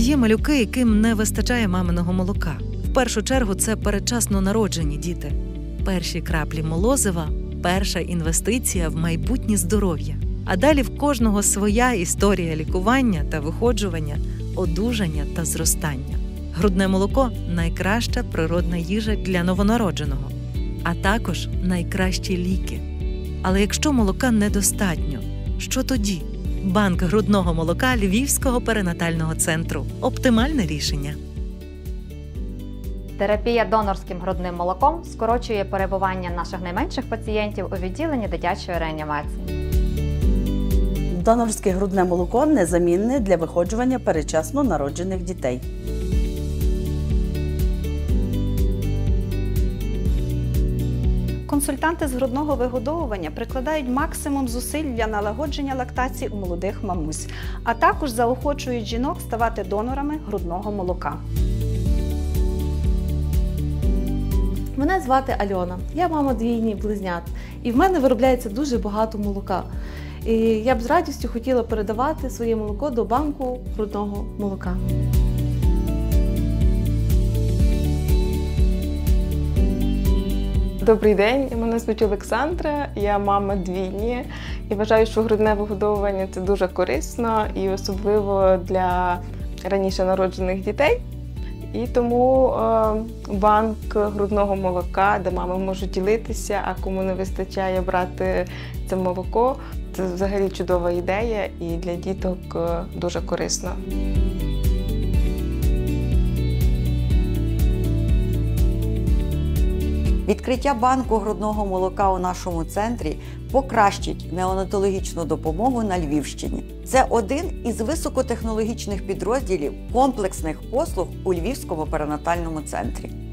Є малюки, яким не вистачає маминого молока. В першу чергу це передчасно народжені діти. Перші краплі молозива – перша інвестиція в майбутнє здоров'я. А далі в кожного своя історія лікування та виходжування, одужання та зростання. Грудне молоко – найкраща природна їжа для новонародженого, а також найкращі ліки. Але якщо молока недостатньо, що тоді? Банк грудного молока Львівського перинатального центру – оптимальне рішення. Терапія донорським грудним молоком скорочує перебування наших найменших пацієнтів у відділенні дитячої реанімації. Донорське грудне молоко незамінне для виходжування передчасно народжених дітей. Консультанти з грудного вигодовування прикладають максимум зусиль для налагодження лактації у молодих мамусь, а також заохочують жінок ставати донорами грудного молока. Мене звати Альона, я мама двійні близнят, і в мене виробляється дуже багато молока. І я б з радістю хотіла передавати своє молоко до банку грудного молока. Добрий день, мене звуть Олександра, я мама двійні і вважаю, що грудне вигодовування – це дуже корисно і особливо для раніше народжених дітей. І тому банк грудного молока, де мами можуть ділитися, а кому не вистачає брати це молоко, це взагалі чудова ідея і для діток дуже корисно. Відкриття банку грудного молока у нашому центрі покращить неонатологічну допомогу на Львівщині. Це один із високотехнологічних підрозділів комплексних послуг у Львівському перинатальному центрі.